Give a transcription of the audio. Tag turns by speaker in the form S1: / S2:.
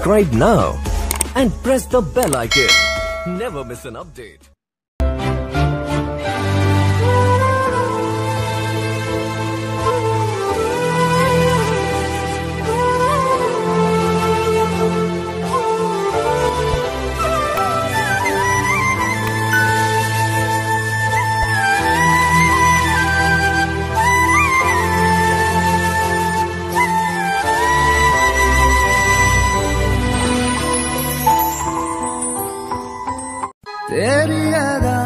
S1: subscribe now and press the bell icon. Never miss an update.
S2: तेरी याद